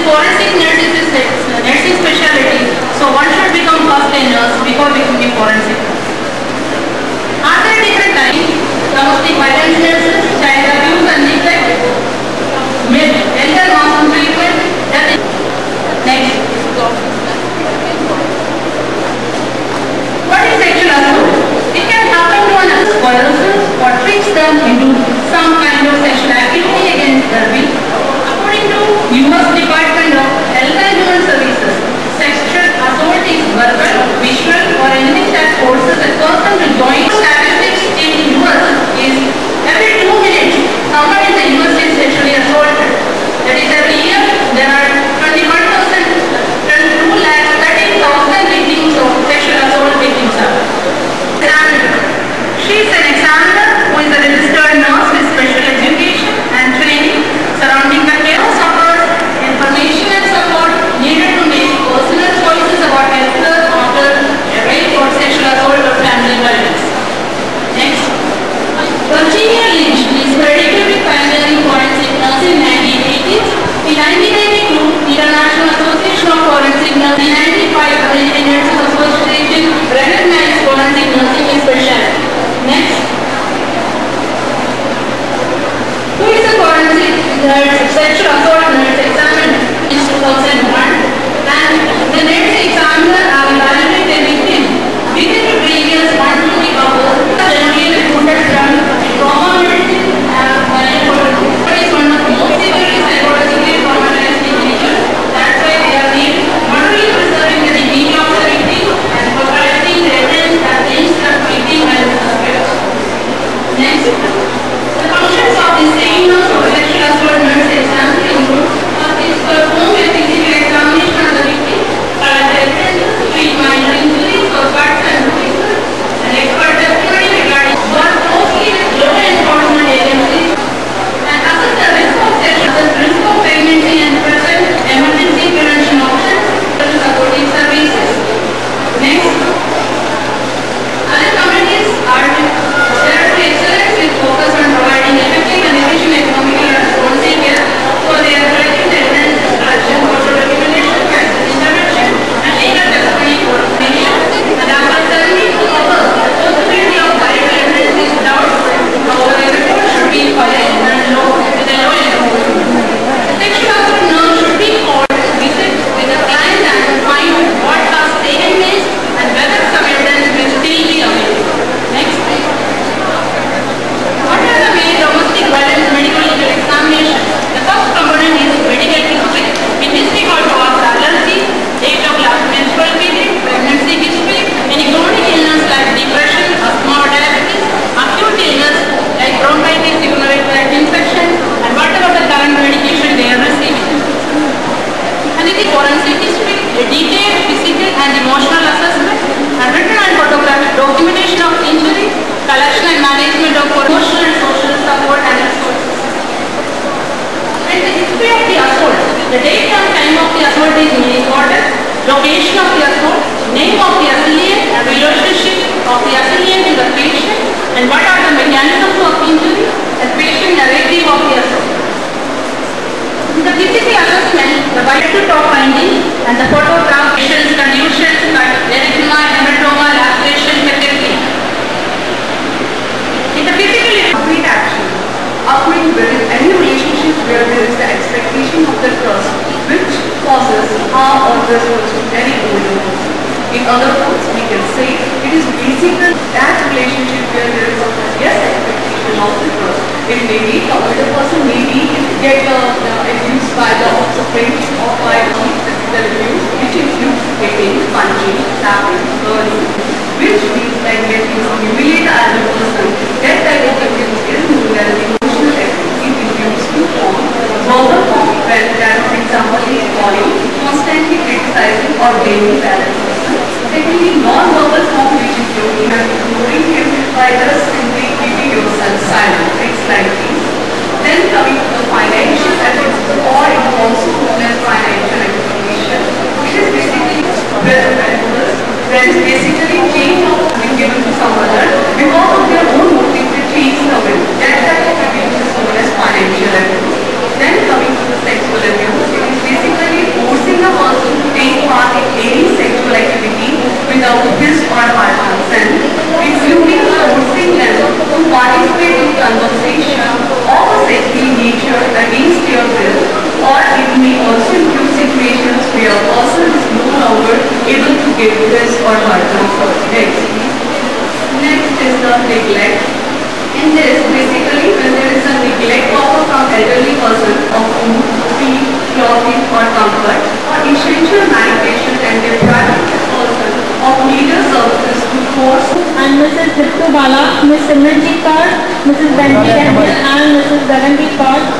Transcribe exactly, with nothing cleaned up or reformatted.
forensic nurse is a nursing specialty, so one should become first a nurse before becoming forensic. Are there different types? Domestic violence nurses, child abuse and neglect, elder long-term treatment, that is. Next. What is sexual assault? It can happen to an person or tricks them into some kind of sexual activity against their will. According to U S Department of Health and Human Services, sexual assault is verbal, visual or anything that forces a person to join. Statistics in U S is every two minutes someone in the U S is sexually assaulted. That is, every year there are twenty-one thousand, two lakh thirteen thousand victims of sexual assault victims. And she is an examiner who is a registered nurse with special education and training surrounding the care of sufferers, information and support needed to make personal choices about health after rape or sexual assault or family violence. Next, Virginia Lynch is hereditary pioneering forensic nurse in nineteen eighties. In nineteen ninety-two, International Association of Forensic Nurses. In nineteen ninety-five, American Nurses Association recognized forensic nursing as specialty. Next, who is a forensic nurse, sexual assault nurse examiner in two thousand one, and the nurse examiner are evaluated a victim within the previous one to three hours. Generally reported from trauma medicine and gynecology. But is one of the most severely psychologically traumatized individuals. That's why they are named not only preserving the dignity of the victim and protecting the evidence that links the victim and the suspect. Next, the functions of the same nurse or sexual assault nurse examiner include is perform a physical examination of the victim, collect evidence, treat minor injuries or cuts and bruises, and expert testimony regarding what mostly with law enforcement agencies, and assess the risk of sexual, the risk of pregnancy and present emergency prevention options, supporting services. Next, other communities are there to excellence with focus on providing effective and efficient economical and responsive care for their collecting the evidence, collection, social documentation, crisis intervention, and legal testimony coordination, and after serving to cover the possibility of vital evidence is doubt, however, the report should be followed and low with a low enrollment. The sexual assault nurse should be called to visit with the client and to find what has taken place and whether some evidence will still be available. Next. What are the main domestic violence medical legal examinations? The first component is medical history. In history called was allergy, date of last menstrual period, pregnancy history, any chronic illness like depression, asthma or diabetes, acute illness like bronchitis, urinary tract infection, and whatever the current medication they are receiving. And it is forensic history, a detailed physical and emotional assessment, and written and photographic documentation of injury, collection and management of emotional and social support and resources. And the history of the assault. The date and time of the assault is important, location of the assault, name of the assailant and relationship of the assailant to the patient, and what are the mechanisms of injury, and patient narrative of the assault. In the physical assessment, the vital top findings and the photograph, patient's conditions, erythema, hematoma, laceration, catheterism. In the physical complete action, occurring within any relationship where there is the expectation of the trust which causes harm or results to any individual. In other words, we can say it is basically that relationship where there is a yes expectation of the trust. It may be uh, the person may be get uh, uh, abused by the friends or by the physical abuse, which includes hitting, punching, slapping, burning, which means like getting humiliated as a person. That type of abuse is known as emotional abuse. It is used to form verbal form when that for example is calling, constantly criticizing or blaming the other person. Secondly, non-verbal form which is you are ignoring him by just simply keeping yourself silent. It's like this. Then coming to the financial abuse, or it is also known as financial exploitation, which is basically where that is basically change of being given to some other because of their own motive to change the will. That type of abuse is known as financial abuse. Then coming to the sexual abuse, it is basically neglect. In this, basically, when there is a neglect of a elderly person of food, feed, clothing or comfort, or essential medication and depriving the person of needed services to force. And Missus Dittu Bala, Miss Simranjeet Kaur, Missus Benji Daniel and Missus Gagandeep Kaur